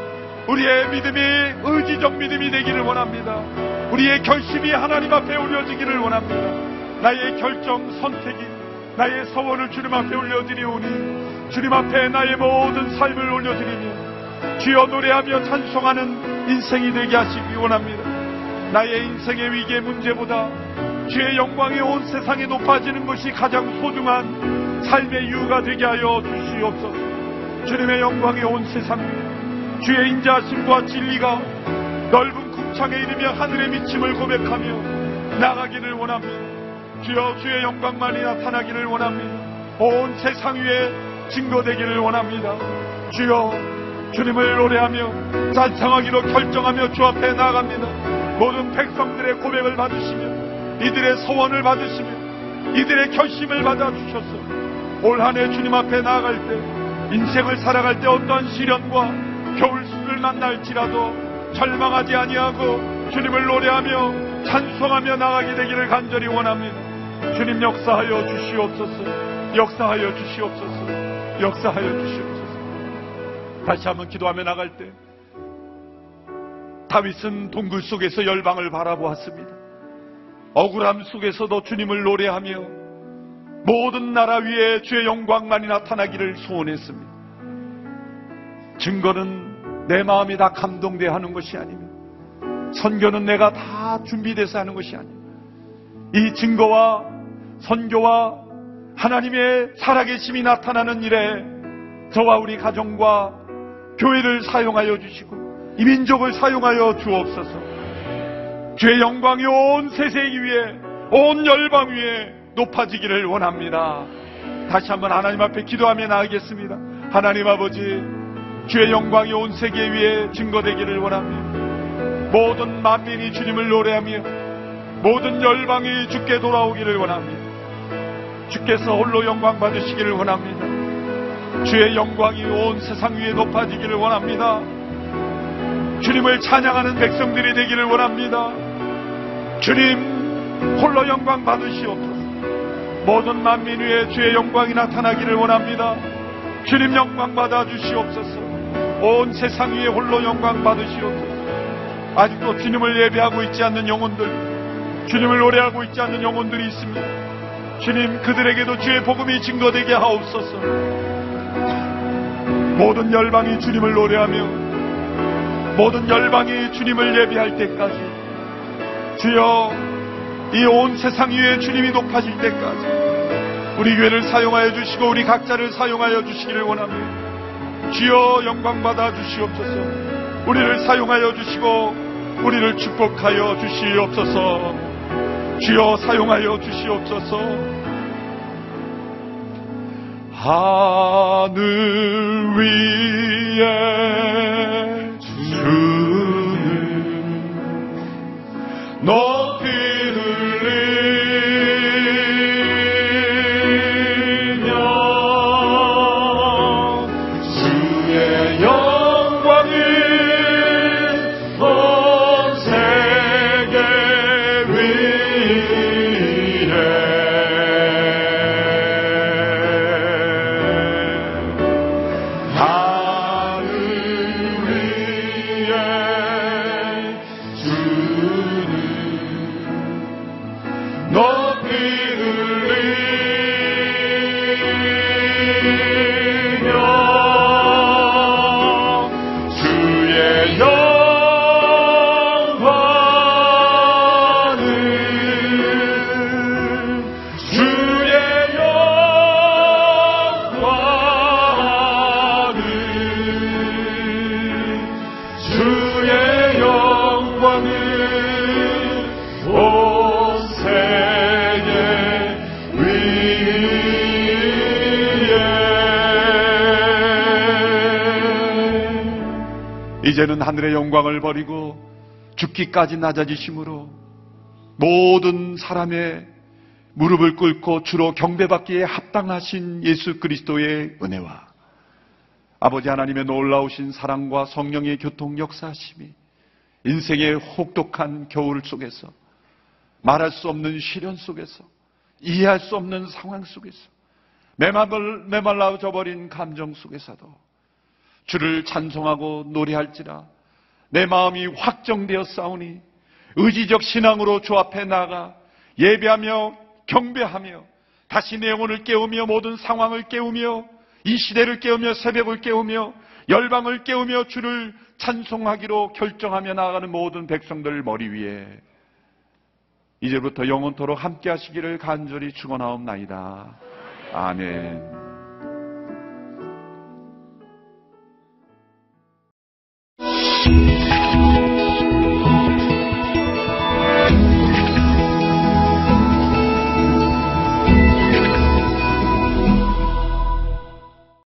우리의 믿음이 의지적 믿음이 되기를 원합니다. 우리의 결심이 하나님 앞에 올려지기를 원합니다. 나의 결정, 선택이, 나의 서원을 주님 앞에 올려드리오니 주님 앞에 나의 모든 삶을 올려드리며 주여 노래하며 찬송하는 인생이 되게 하시기 원합니다. 나의 인생의 위기의 문제보다 주의 영광이 온 세상에 높아지는 것이 가장 소중한 삶의 이유가 되게 하여 주시옵소서. 주님의 영광이 온 세상 위에 주의 인자하심과 진리가 넓은 궁창에 이르며 하늘의 미침을 고백하며 나가기를 원합니다. 주여 주의 영광만이 나타나기를 원합니다. 온 세상 위에 증거되기를 원합니다. 주여 주님을 노래하며 찬송하기로 결정하며 주 앞에 나아갑니다. 모든 백성들의 고백을 받으시며 이들의 소원을 받으시며 이들의 결심을 받아주셔서 올 한 해 주님 앞에 나아갈 때 인생을 살아갈 때 어떠한 시련과 겨울수를 만날지라도 절망하지 아니하고 주님을 노래하며 찬송하며 나가게 되기를 간절히 원합니다. 주님 역사하여 주시옵소서. 역사하여 주시옵소서. 역사하여 주시옵소서. 다시 한번 기도하며 나갈 때 다윗은 동굴 속에서 열방을 바라보았습니다. 억울함 속에서도 주님을 노래하며 모든 나라 위에 주의 영광만이 나타나기를 소원했습니다. 증거는 내 마음이 다 감동되어 하는 것이 아니며 선교는 내가 다 준비돼서 하는 것이 아니며 이 증거와 선교와 하나님의 살아계심이 나타나는 일에 저와 우리 가정과 교회를 사용하여 주시고 이 민족을 사용하여 주옵소서. 주의 영광이 온 세상 위에 온 열방 위에 높아지기를 원합니다. 다시 한번 하나님 앞에 기도하며 나가겠습니다. 하나님 아버지, 주의 영광이 온 세계 위에 증거되기를 원합니다. 모든 만민이 주님을 노래하며 모든 열방이 주께 돌아오기를 원합니다. 주께서 홀로 영광 받으시기를 원합니다. 주의 영광이 온 세상 위에 높아지기를 원합니다. 주님을 찬양하는 백성들이 되기를 원합니다. 주님 홀로 영광 받으시옵소서. 모든 만민 위에 주의 영광이 나타나기를 원합니다. 주님 영광 받아 주시옵소서. 온 세상 위에 홀로 영광 받으시옵소서. 아직도 주님을 예배하고 있지 않는 영혼들, 주님을 노래하고 있지 않는 영혼들이 있습니다. 주님 그들에게도 주의 복음이 증거되게 하옵소서. 모든 열방이 주님을 노래하며 모든 열방이 주님을 예배할 때까지 주여 이 온 세상 위에 주님이 높아질 때까지 우리 교회를 사용하여 주시고 우리 각자를 사용하여 주시기를 원합니다. 주여 영광 받아 주시옵소서. 우리를 사용하여 주시고 우리를 축복하여 주시옵소서. 주여 사용하여 주시옵소서. 하늘 위에 주는 높이 이제는 하늘의 영광을 버리고 죽기까지 낮아지심으로 모든 사람의 무릎을 꿇고 주로 경배받기에 합당하신 예수 그리스도의 은혜와 아버지 하나님의 놀라우신 사랑과 성령의 교통 역사하심이 인생의 혹독한 겨울 속에서 말할 수 없는 시련 속에서 이해할 수 없는 상황 속에서 메말라져 버린 감정 속에서도 주를 찬송하고 노래할지라 내 마음이 확정되어 싸우니 의지적 신앙으로 주 앞에 나가 예배하며 경배하며 다시 내 영혼을 깨우며 모든 상황을 깨우며 이 시대를 깨우며 새벽을 깨우며 열방을 깨우며 주를 찬송하기로 결정하며 나아가는 모든 백성들 머리 위에 이제부터 영원토록 함께 하시기를 간절히 축원하옵나이다. 아멘.